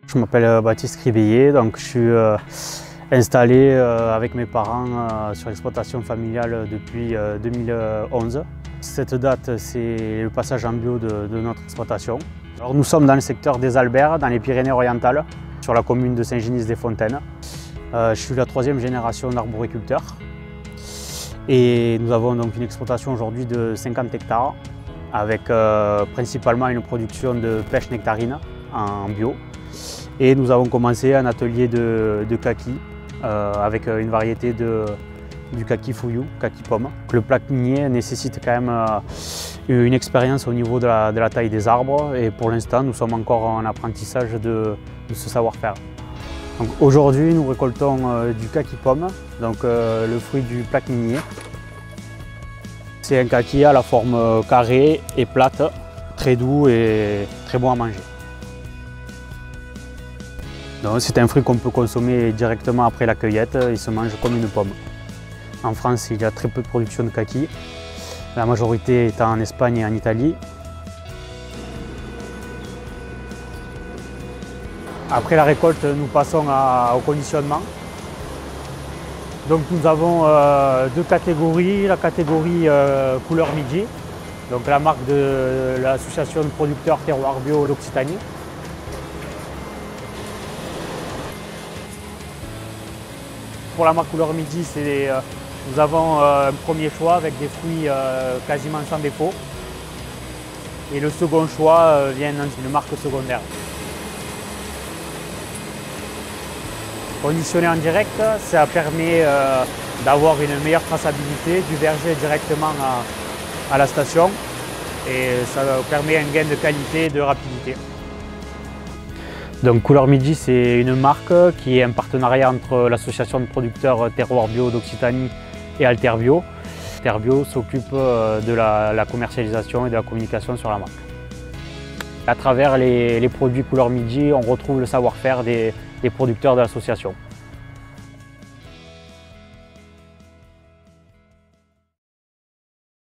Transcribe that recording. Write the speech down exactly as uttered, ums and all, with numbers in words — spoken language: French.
Je m'appelle Baptiste Criveillé, donc je suis euh, installé euh, avec mes parents euh, sur l'exploitation familiale depuis euh, deux mille onze. Cette date, c'est le passage en bio de, de notre exploitation. Alors, nous sommes dans le secteur des Alberts, dans les Pyrénées-Orientales, sur la commune de Saint-Genis-des-Fontaines. Euh, je suis la troisième génération d'arboriculteurs et nous avons donc une exploitation aujourd'hui de cinquante hectares avec euh, principalement une production de pêche nectarine en bio. Et nous avons commencé un atelier de, de kaki euh, avec une variété de, du kaki fouillou, kaki pomme. Le plaque minier nécessite quand même euh, une expérience au niveau de la, de la taille des arbres et pour l'instant nous sommes encore en apprentissage de, de ce savoir-faire. Aujourd'hui nous récoltons euh, du kaki pomme, donc euh, le fruit du plaque minier. C'est un kaki à la forme carrée et plate, très doux et très bon à manger. C'est un fruit qu'on peut consommer directement après la cueillette, il se mange comme une pomme. En France, il y a très peu de production de kaki, la majorité étant en Espagne et en Italie. Après la récolte, nous passons à, au conditionnement. Donc nous avons euh, deux catégories, la catégorie euh, couleur midi, donc la marque de l'association de producteurs terroir bio d'Occitanie. Pour la marque couleur midi, euh, nous avons euh, un premier choix avec des fruits euh, quasiment sans défaut. Et le second choix euh, vient d'une marque secondaire. Conditionné en direct, ça permet euh, d'avoir une meilleure traçabilité du verger directement à, à la station et ça permet un gain de qualité et de rapidité. Donc Couleur Midi, c'est une marque qui est un partenariat entre l'association de producteurs Terroir Bio d'Occitanie et Alterbio. Alterbio s'occupe de la, la commercialisation et de la communication sur la marque. À travers les, les produits Couleur Midi, on retrouve le savoir-faire des, des producteurs de l'association.